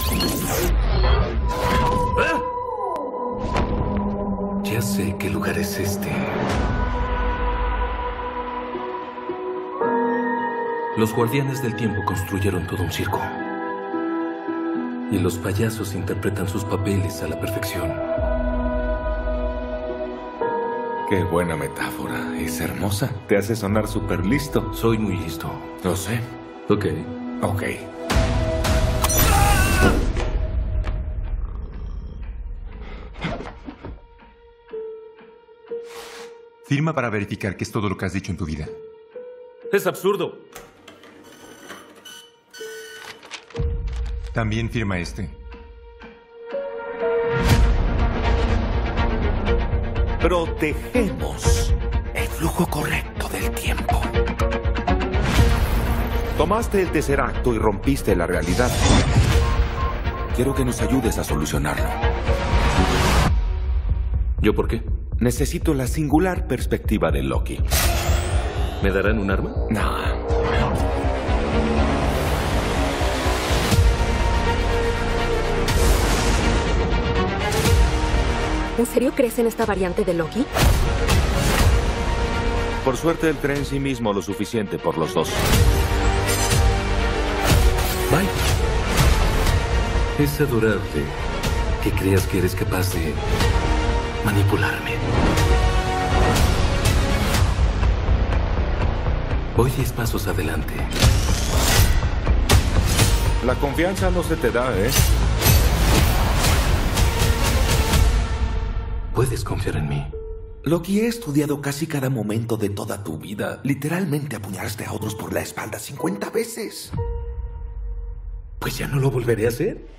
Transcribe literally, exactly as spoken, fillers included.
¡Ah! Ya sé qué lugar es este. Los guardianes del tiempo construyeron todo un circo. Y los payasos interpretan sus papeles a la perfección. Qué buena metáfora. Es hermosa. Te hace sonar súper listo. Soy muy listo. Lo sé. Ok. Ok. Firma para verificar que es todo lo que has dicho en tu vida. Es absurdo. También firma este. Protegemos el flujo correcto del tiempo. Tomaste el tercer acto y rompiste la realidad. Quiero que nos ayudes a solucionarlo. ¿Yo por qué? Necesito la singular perspectiva de Loki. ¿Me darán un arma? No. ¿En serio crees en esta variante de Loki? Por suerte, él cree en sí mismo lo suficiente por los dos. Bye. Es adorable que creas que eres capaz de manipularme. Voy diez pasos adelante. La confianza no se te da, ¿eh? Puedes confiar en mí. Loki, he estudiado casi cada momento de toda tu vida. Literalmente apuñalaste a otros por la espalda cincuenta veces. Pues ya no lo volveré a hacer.